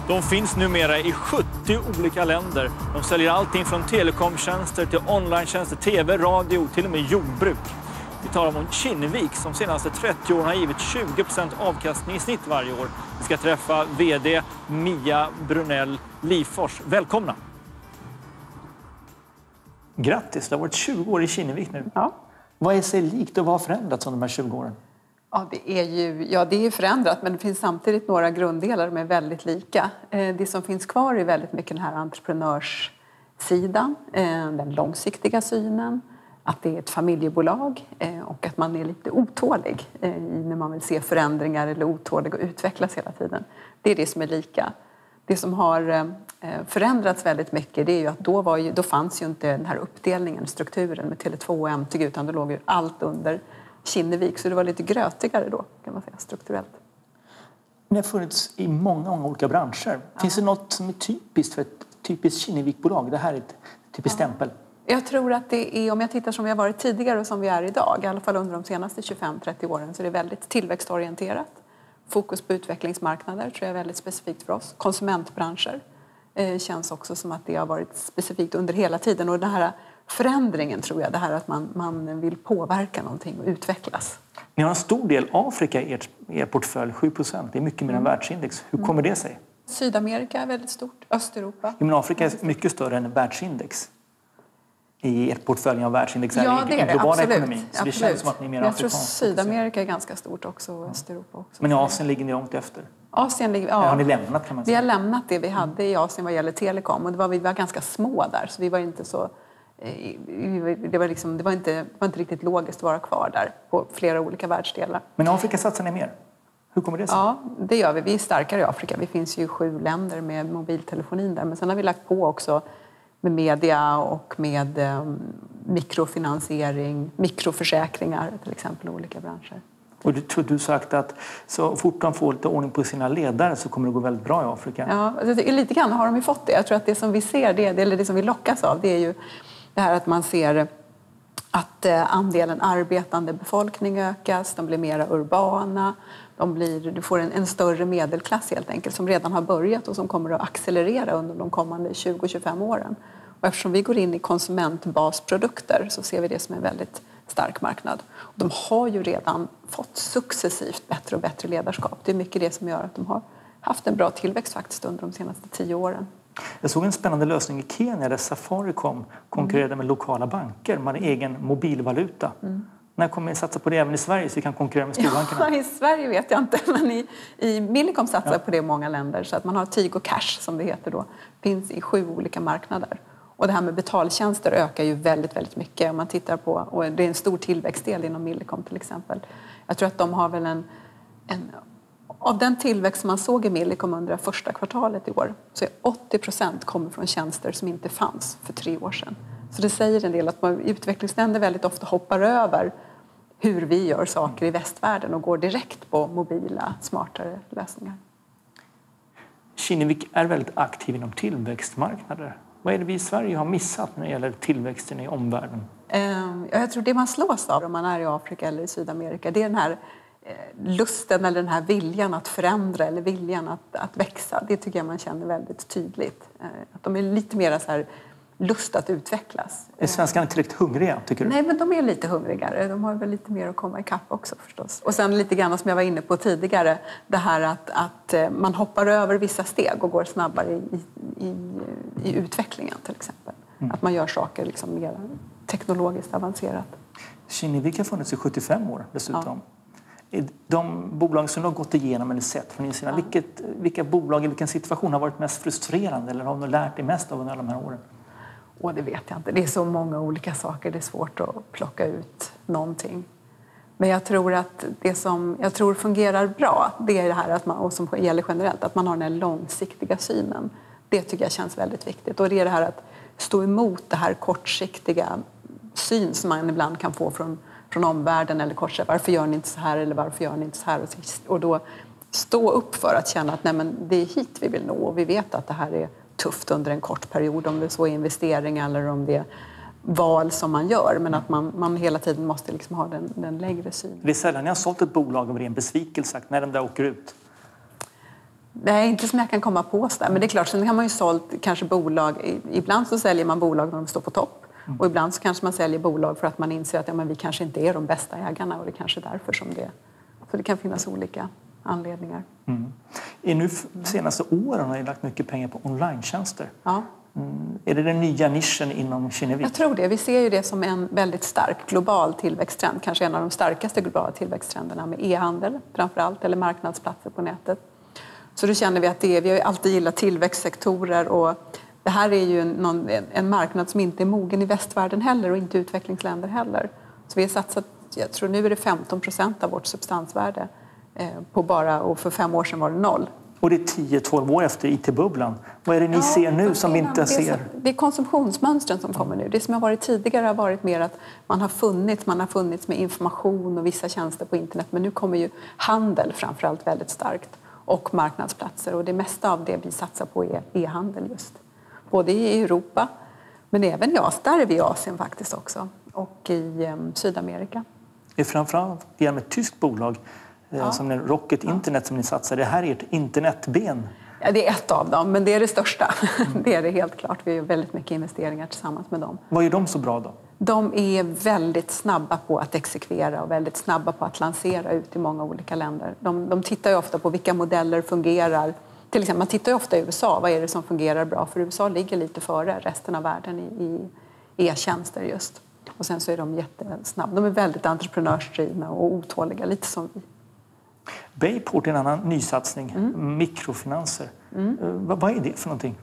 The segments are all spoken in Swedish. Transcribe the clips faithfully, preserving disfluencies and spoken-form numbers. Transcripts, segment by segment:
De finns numera i sjuttio olika länder. De säljer allting från telekomtjänster till online-tjänster, tv, radio, till och med jordbruk. Vi talar om Kinnevik som senaste trettio åren har givit tjugo procent avkastning i snitt varje år. Vi ska träffa vd Mia Brunell Lifors. Välkomna! Grattis, det har varit tjugo år i Kinnevik nu. Ja. Vad är sig likt och vad har förändrats under de här tjugo åren? Ja, det är ju ja, det är förändrat, men det finns samtidigt några grunddelar som är väldigt lika. Det som finns kvar är väldigt mycket den här entreprenörssidan, den långsiktiga synen, att det är ett familjebolag och att man är lite otålig när man vill se förändringar eller otålig och utvecklas hela tiden. Det är det som är lika. Det som har förändrats väldigt mycket, det är ju att då, var ju, då fanns ju inte den här uppdelningen, strukturen med Tele två och M T G, utan det låg ju allt under Kinnevik, så det var lite grötigare då, kan man säga, strukturellt. Det har funnits i många, många olika branscher. Finns ja. det något som är typiskt för ett typiskt Kinnevik-bolag? Det här är ett typiskt ja. stämpel. Jag tror att det är, om jag tittar som vi har varit tidigare och som vi är idag, i alla fall under de senaste tjugofem till trettio åren, så är det väldigt tillväxtorienterat. Fokus på utvecklingsmarknader tror jag är väldigt specifikt för oss. Konsumentbranscher eh, känns också som att det har varit specifikt under hela tiden. Och den här förändringen tror jag, det här att man, man vill påverka någonting och utvecklas. Ni har en stor del Afrika i er, er portfölj, sju procent. Det är mycket mer än mm. världsindex. Hur kommer det sig? Sydamerika är väldigt stort, Östeuropa. Ja, men Afrika är mycket större än världsindex. I ert portfölj av världsindex ja, är det i är globala absolut. ekonomin. Så absolut. det känns som att ni är mer Jag afrikanskt. tror Sydamerika är ganska stort också och Östeuropa också. Men i Asien ligger ni långt efter. Asien ligger, ja. Har ni lämnat kan man säga? Vi har lämnat det vi hade i Asien vad gäller telekom. Och det var, vi var ganska små där, så vi var inte så... Det var, liksom, det, var inte, det var inte riktigt logiskt att vara kvar där på flera olika världsdelar. Men i Afrika satsar ni mer? Hur kommer det sig? Ja, det gör vi. Vi är starkare i Afrika. Vi finns ju i sju länder med mobiltelefonin där. Men sen har vi lagt på också med media och med um, mikrofinansiering, mikroförsäkringar till exempel i olika branscher. Och du tror du sagt att så fort de får lite ordning på sina ledare så kommer det gå väldigt bra i Afrika? Ja, lite grann har de ju fått det. Jag tror att det som vi ser, det, eller det som vi lockas av, det är ju det här att man ser att andelen arbetande befolkning ökas, de blir mera urbana, de blir, du får en, en större medelklass helt enkelt som redan har börjat och som kommer att accelerera under de kommande tjugo till tjugofem åren. Och eftersom vi går in i konsumentbasprodukter så ser vi det som en väldigt stark marknad. De har ju redan fått successivt bättre och bättre ledarskap. Det är mycket det som gör att de har haft en bra tillväxt faktiskt under de senaste tio åren. Jag såg en spännande lösning i Kenya där Safaricom konkurrerade mm. med lokala banker. Man hade egen mobilvaluta. Mm. När kommer ni satsa på det även i Sverige så vi kan konkurrera med storbankerna? Ja, i Sverige vet jag inte, men i, i Millicom satsar ja. på det i många länder. Så att man har Tigo Cash som det heter då. Finns i sju olika marknader. Och det här med betaltjänster ökar ju väldigt, väldigt mycket. Om man tittar på, och det är en stor tillväxtdel inom Millicom till exempel. Jag tror att de har väl en... en av den tillväxt som man såg i Millicom under det första kvartalet i år så är åttio procent kommer från tjänster som inte fanns för tre år sedan. Så det säger en del att man, utvecklingsländer väldigt ofta hoppar över hur vi gör saker i västvärlden och går direkt på mobila, smartare lösningar. Kinnevik är väldigt aktiv inom tillväxtmarknader. Vad är det vi i Sverige har missat när det gäller tillväxten i omvärlden? Jag tror det man slås av om man är i Afrika eller i Sydamerika, det är den här lusten eller den här viljan att förändra eller viljan att, att växa. Det tycker jag man känner väldigt tydligt. Att de är lite mer så här lust att utvecklas. Är svenskarna tillräckligt hungriga, tycker du? Nej, men de är lite hungrigare. De har väl lite mer att komma ikapp också förstås. Och sen lite grann som jag var inne på tidigare, det här att, att man hoppar över vissa steg och går snabbare i, i, i utvecklingen till exempel. Mm. Att man gör saker liksom mer teknologiskt avancerat. Kinnevik har funnits i sjuttiofem år dessutom. Ja. De bolag som du har gått igenom eller sett från sina, ja. vilket, vilka bolag i vilken situation har varit mest frustrerande eller har du lärt dig mest av under alla de här åren? Och det vet jag inte. Det är så många olika saker. Det är svårt att plocka ut någonting. Men jag tror att det som jag tror fungerar bra, det är det här att man, och som gäller generellt, att man har den här långsiktiga synen. Det tycker jag känns väldigt viktigt. Och det är det här att stå emot det här kortsiktiga syn som man ibland kan få från, från omvärlden eller kortsiktigt. Varför gör ni inte så här eller varför gör ni inte så här? Och då stå upp för att känna att nej, men det är hit vi vill nå och vi vet att det här är tufft under en kort period, om det så är investeringar eller om det är val som man gör, men att man, man hela tiden måste liksom ha den, den längre synen. Det är sällan jag har sålt ett bolag och det är en besvikelse när den där åker ut. Nej, inte som jag kan komma på. Så där. Men det är klart, sen har man ju sålt kanske bolag. Ibland så säljer man bolag när de står på topp. Mm. Och ibland så kanske man säljer bolag för att man inser att ja, men vi kanske inte är de bästa ägarna. Och det är kanske är därför som det. Så det kan finnas olika anledningar. Mm. I nu senaste åren har ni lagt mycket pengar på online-tjänster. Ja. Mm. Är det den nya nischen inom Kinnevik? Jag tror det. Vi ser ju det som en väldigt stark global tillväxttrend. Kanske en av de starkaste globala tillväxttrenderna med e-handel framförallt. Eller marknadsplatser på nätet. Så då känner vi att det är, vi har ju alltid gillat tillväxtsektorer och det här är ju någon, en marknad som inte är mogen i västvärlden heller och inte utvecklingsländer heller. Så vi har satsat, jag tror nu är det femton procent av vårt substansvärde eh, på bara, och för fem år sedan var det noll. Och det är tio till tolv år efter I T-bubblan. Vad är det ni ja, ser nu som vi inte det ser? Så, det är konsumtionsmönstren som kommer nu. Det som har varit tidigare har varit mer att man har funnits, man har funnits med information och vissa tjänster på internet. Men nu kommer ju handel framförallt väldigt starkt. Och marknadsplatser. Och det mesta av det vi satsar på är e-handel just. Både i Europa, men även i Asien. Där är vi i Asien faktiskt också. Och i um, Sydamerika. Det är framförallt genom ett tyskt bolag ja. som är Rocket Internet ja. som ni satsar. Det här är ert internetben. Ja, det är ett av dem, men det är det största. Mm. Det är det helt klart. Vi har väldigt mycket investeringar tillsammans med dem. Vad är de så bra då? De är väldigt snabba på att exekvera och väldigt snabba på att lansera ut i många olika länder. De, de tittar ju ofta på vilka modeller fungerar. Till exempel, man tittar ju ofta i U S A. Vad är det som fungerar bra? För U S A ligger lite före resten av världen i, i e-tjänster just. Och sen så är de jättesnabba. De är väldigt entreprenörsdrivna och otåliga, lite som vi. Bayport är en annan nysatsning. Mm. Mikrofinanser. Mm. Vad, vad är det för någonting?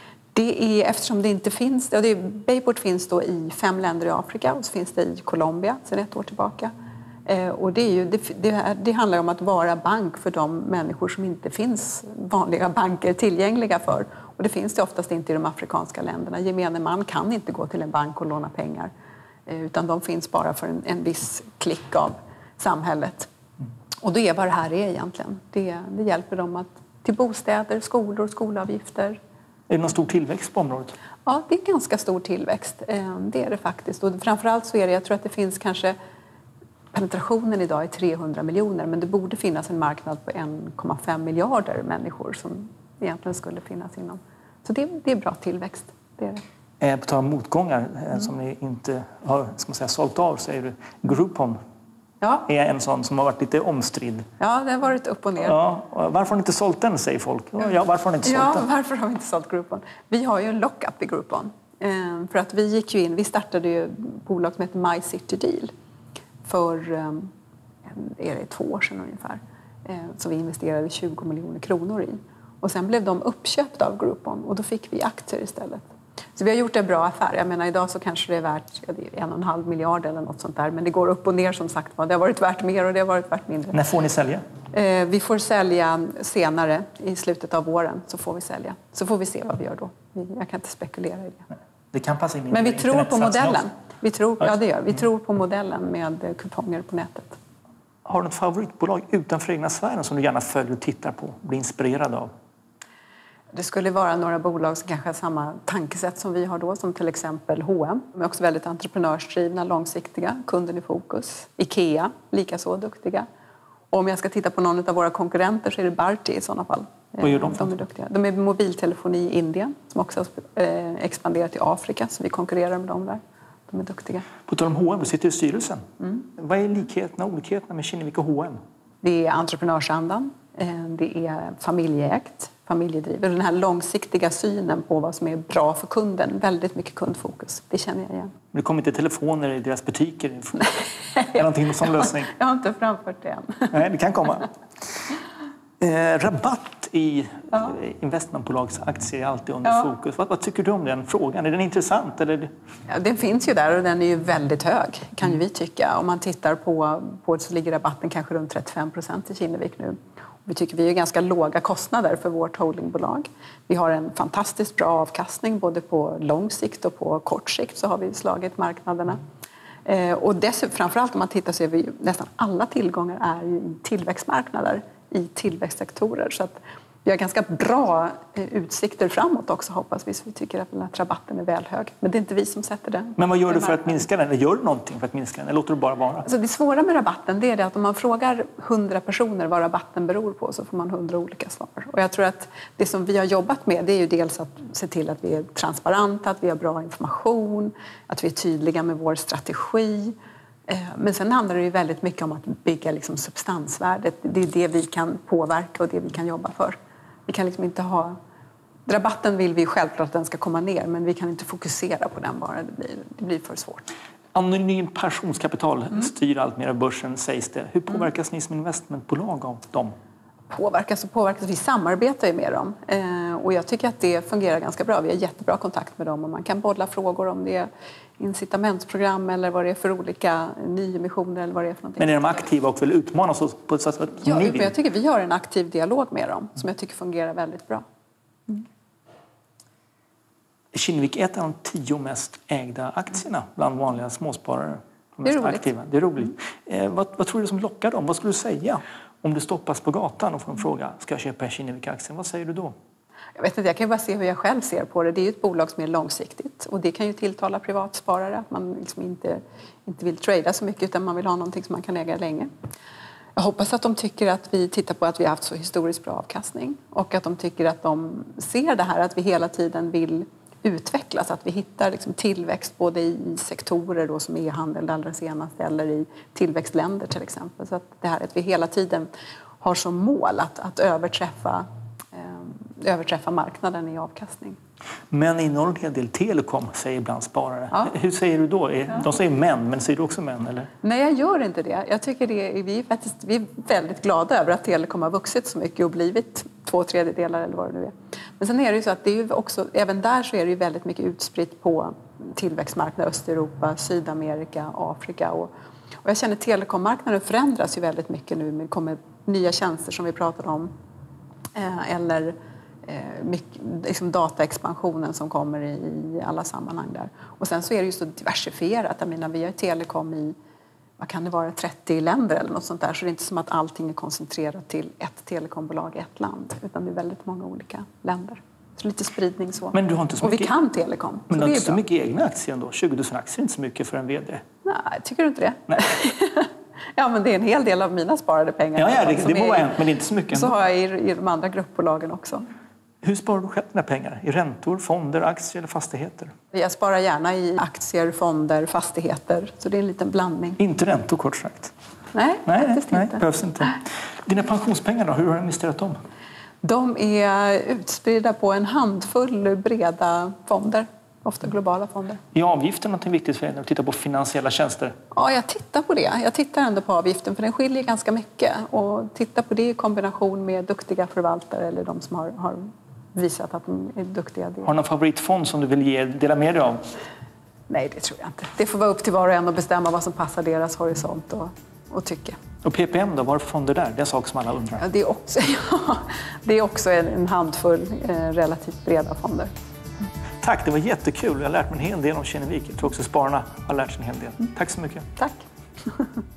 Det är, eftersom det inte finns, ja, det är, Bayport finns då i fem länder i Afrika och så finns det i Colombia sedan ett år tillbaka. Eh, och det, är ju, det, det, det handlar om att vara bank för de människor som inte finns vanliga banker tillgängliga för. Och det finns det oftast inte i de afrikanska länderna. Gemene man kan inte gå till en bank och låna pengar. Eh, utan de finns bara för en, en viss klick av samhället. Mm. Och det är vad det här är egentligen. Det, det hjälper dem att, till bostäder, skolor, skolavgifter. Är det någon stor tillväxt på området? Ja, det är ganska stor tillväxt. Det är det faktiskt. Och framförallt så är det, jag tror att det finns kanske, penetrationen idag är trehundra miljoner, men det borde finnas en marknad på en komma fem miljarder människor som egentligen skulle finnas inom. Så det, det är bra tillväxt, det är det. På tal om motgångar mm. som ni inte har, ska man säga, sålt av, säger du, Groupon. Ja. Är en sån som har varit lite omstridd. Ja, det har varit upp och ner. Ja, varför har ni inte sålt den, säger folk? Ja, varför har ni inte sålt ja, den? varför har vi inte sålt Groupon? Vi har ju en lock-up i Groupon. Ehm, för att vi gick ju in, vi startade ju ett bolag som heter My City Deal för um, är det två år sedan ungefär. Ehm, så vi investerade tjugo miljoner kronor i. Och sen blev de uppköpta av Groupon och då fick vi aktier istället. Så vi har gjort en bra affär. Jag menar, idag så kanske det är värt ja, det är en och en halv miljard eller något sånt där. Men det går upp och ner som sagt. Det har varit värt mer och det har varit värt mindre. När får ni sälja? Eh, vi får sälja senare i slutet av våren. Så får vi sälja. Så får vi se vad vi gör då. Jag kan inte spekulera i det. Det kan passa in i Men vi tror på modellen. Vi tror, ja, det gör. Vi tror på modellen med kuponger på nätet. Har du ett favoritbolag utanför egna sfären som du gärna följer och tittar på och blir inspirerad av? Det skulle vara några bolag som kanske har samma tankesätt som vi har då, som till exempel H och M. De är också väldigt entreprenörsdrivna, långsiktiga, kunden i fokus. Ikea, likaså duktiga. Och om jag ska titta på någon av våra konkurrenter så är det Bharti i sådana fall. Vad gör de? De är duktiga. De är mobiltelefoni i Indien som också har expanderat i Afrika, så vi konkurrerar med dem där. De är duktiga. På tal om H och M, du sitter i styrelsen. Mm. Vad är likheterna och olikheterna med Kinnevik och H och M? Det är entreprenörsandan, det är familjeägt. Familjedriver. Den här långsiktiga synen på vad som är bra för kunden. Väldigt mycket kundfokus. Det känner jag igen. Men det kommer inte telefoner i deras butiker? Är det någonting som lösning? Jag har inte framfört det än. Nej, det kan komma. Eh, rabatt i ja. investmentbolagsaktier är alltid under ja. fokus. Vad, vad tycker du om den frågan? Är den intressant? Eller? Ja, den finns ju där och den är ju väldigt hög, kan ju vi tycka. Om man tittar på, på så ligger rabatten kanske runt trettiofem procent i Kinnevik nu. Vi tycker vi är ganska låga kostnader för vårt holdingbolag. Vi har en fantastiskt bra avkastning både på lång sikt och på kort sikt, så har vi slagit marknaderna. Eh, och dessutom, framförallt om man tittar så är vi nästan alla tillgångar är ju i tillväxtmarknader, i tillväxtsektorer. Så att vi har ganska bra utsikter framåt också, hoppas vi. Så vi tycker att den här rabatten är väl hög. Men det är inte vi som sätter den. Men vad gör du för att minska den? Eller gör du någonting för att minska den? Eller låter du bara vara? Alltså det svåra med rabatten det är det att om man frågar hundra personer vad rabatten beror på så får man hundra olika svar. Och jag tror att det som vi har jobbat med det är ju dels att se till att vi är transparenta, att vi har bra information, att vi är tydliga med vår strategi. Men sen handlar det ju väldigt mycket om att bygga liksom substansvärdet. Det är det vi kan påverka och det vi kan jobba för. Vi kan liksom inte ha... Rabatten vill vi självklart att den ska komma ner, men vi kan inte fokusera på den bara. Det blir, det blir för svårt. Anonym pensionskapital mm. styr allt mer av börsen, sägs det. Hur påverkas mm. ni som investmentbolag av dem? Påverkas och påverkas. Vi samarbetar ju med dem. Eh, och jag tycker att det fungerar ganska bra. Vi har jättebra kontakt med dem och man kan bolla frågor om det är incitamentsprogram eller vad det är för olika nyemissioner eller vad det är för någonting. Men är de aktiva och vill utmana oss på ett sätt som ja, ni vill? Jag tycker vi har en aktiv dialog med dem som jag tycker fungerar väldigt bra. Mm. Kinnevik är ett av de tio mest ägda aktierna bland vanliga småsparare. De det är mest roligt. Aktiva. Det är roligt. Mm. Eh, vad, vad tror du som lockar dem? Vad skulle du säga om du stoppas på gatan och får en fråga, ska jag köpa Kinnevik-aktien? Vad säger du då? Jag vet inte, jag kan ju bara se hur jag själv ser på det. Det är ju ett bolag som är långsiktigt och det kan ju tilltala privatsparare att man liksom inte, inte vill trada så mycket utan man vill ha någonting som man kan äga länge. Jag hoppas att de tycker att vi tittar på att vi har haft så historiskt bra avkastning och att de tycker att de ser det här att vi hela tiden vill utvecklas, att vi hittar liksom tillväxt både i sektorer då som e-handel det allra senaste eller i tillväxtländer till exempel. Så att det här att vi hela tiden har som mål att, att överträffa, eh, överträffa marknaden i avkastning. Men innehåller en hel del telekom, säger ibland sparare. Ja. Hur säger du då? De ja. säger män, men säger du också män? Eller? Nej, jag gör inte det. Jag tycker det är, vi, är faktiskt, vi är väldigt glada över att telekom har vuxit så mycket och blivit två tredjedelar eller vad det nu är. Men sen är det ju så att det är ju också, även där så är det ju väldigt mycket utspritt på tillväxtmarknader, Östeuropa, Sydamerika, Afrika. Och, och jag känner att telekommarknaden förändras ju väldigt mycket nu. Det kommer nya tjänster som vi pratade om. Eh, eller eh, mycket, liksom dataexpansionen som kommer i, i alla sammanhang där. Och sen så är det ju så diversifierat. Jag menar, vi har telekom i, vad kan det vara, trettio länder eller något sånt där. Så det är inte som att allting är koncentrerat till ett telekombolag i ett land. Utan det är väldigt många olika länder. Så lite spridning så. Men du har inte så och mycket, vi kan telekom. Men du har inte så bra. mycket egna aktier ändå. tjugo tusen aktier är inte så mycket för en vd. Nej, tycker du inte det? Nej. Ja, men det är en hel del av mina sparade pengar. Ja, ja det, det var en, men det är inte så mycket. Så har jag i, i de andra gruppbolagen också. Hur sparar du själv dina pengar? I räntor, fonder, aktier eller fastigheter? Jag sparar gärna i aktier, fonder, fastigheter. Så det är en liten blandning. Inte räntor kort sagt? Nej, nej faktiskt nej, inte. Nej, behövs inte. Dina pensionspengar då, hur har du investerat dem? De är utspridda på en handfull breda fonder. Ofta globala fonder. Är avgiften något viktigt för dig när du tittar på finansiella tjänster? Ja, jag tittar på det. Jag tittar ändå på avgiften för den skiljer ganska mycket. Och tittar på det i kombination med duktiga förvaltare eller de som har, har visat att de är duktiga. Har du någon favoritfond som du vill ge, dela med dig av? Nej, det tror jag inte. Det får vara upp till var och en att bestämma vad som passar deras horisont och, och tycke. Och P P M då, vad är det för fonder där? Det är en sak som alla undrar. Ja, det är också, ja, det är också en, en handfull eh, relativt breda fonder. Tack, det var jättekul. Jag har lärt mig en hel del om Kinnevik. Jag tror också spararna har lärt sig en hel del. Tack så mycket. Tack.